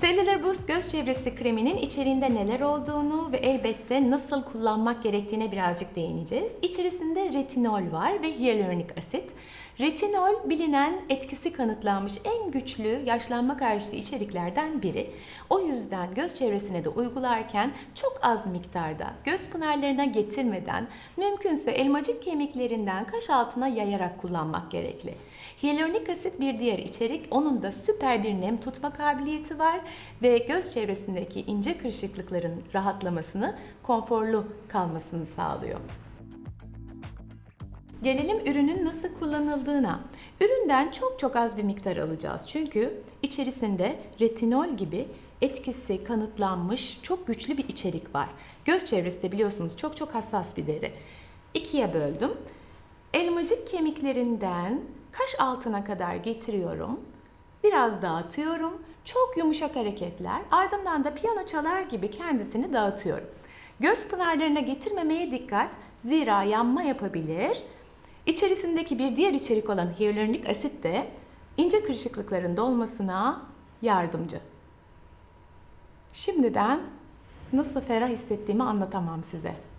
Cellular Boost göz çevresi kreminin içeriğinde neler olduğunu ve elbette nasıl kullanmak gerektiğine birazcık değineceğiz. İçerisinde retinol var ve hyaluronik asit. Retinol bilinen, etkisi kanıtlanmış en güçlü yaşlanma karşıtı içeriklerden biri. O yüzden göz çevresine de uygularken çok az miktarda, göz pınarlarına getirmeden, mümkünse elmacık kemiklerinden kaş altına yayarak kullanmak gerekli. Hyaluronik asit bir diğer içerik, onun da süper bir nem tutma kabiliyeti var ve göz çevresindeki ince kırışıklıkların rahatlamasını, konforlu kalmasını sağlıyor. Gelelim ürünün nasıl kullanıldığına. Üründen çok az bir miktar alacağız. Çünkü içerisinde retinol gibi etkisi kanıtlanmış çok güçlü bir içerik var. Göz çevresi de biliyorsunuz çok hassas bir deri. İkiye böldüm. Elmacık kemiklerinden kaş altına kadar getiriyorum. Biraz dağıtıyorum. Çok yumuşak hareketler. Ardından da piyano çalar gibi kendisini dağıtıyorum. Göz pınarlarına getirmemeye dikkat. Zira yanma yapabilir. İçerisindeki bir diğer içerik olan hyaluronik asit de ince kırışıklıkların dolmasına yardımcı. Şimdiden nasıl ferah hissettiğimi anlatamam size.